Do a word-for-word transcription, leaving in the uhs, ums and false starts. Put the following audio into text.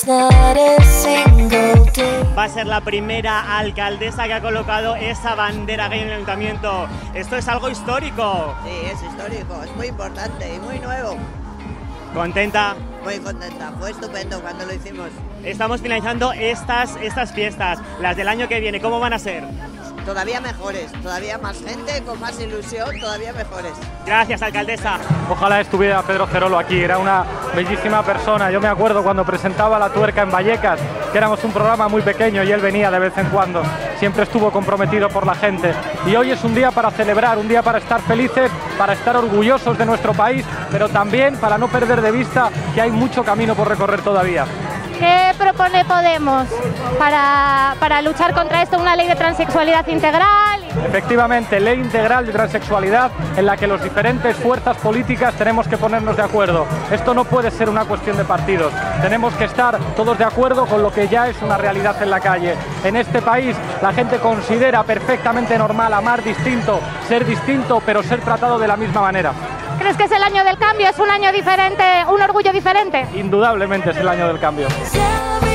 Va a ser la primera alcaldesa que ha colocado esa bandera gay en el ayuntamiento. Esto es algo histórico. Sí, es histórico, es muy importante y muy nuevo. ¿Contenta? Muy contenta, fue estupendo cuando lo hicimos. Estamos finalizando estas, estas fiestas, las del año que viene, ¿cómo van a ser? Todavía mejores, todavía más gente, con más ilusión, todavía mejores. Gracias, alcaldesa. Ojalá estuviera Pedro Cerolo aquí, era una bellísima persona. Yo me acuerdo cuando presentaba La Tuerca en Vallecas, que éramos un programa muy pequeño y él venía de vez en cuando. Siempre estuvo comprometido por la gente. Y hoy es un día para celebrar, un día para estar felices, para estar orgullosos de nuestro país, pero también para no perder de vista que hay mucho camino por recorrer todavía. ¿Qué propone Podemos para, para luchar contra esto? ¿Una ley de transexualidad integral? Efectivamente, ley integral de transexualidad en la que las diferentes fuerzas políticas tenemos que ponernos de acuerdo. Esto no puede ser una cuestión de partidos. Tenemos que estar todos de acuerdo con lo que ya es una realidad en la calle. En este país la gente considera perfectamente normal amar distinto, ser distinto, pero ser tratado de la misma manera. ¿Crees que es el año del cambio? ¿Es un año diferente, un orgullo diferente? Indudablemente es el año del cambio.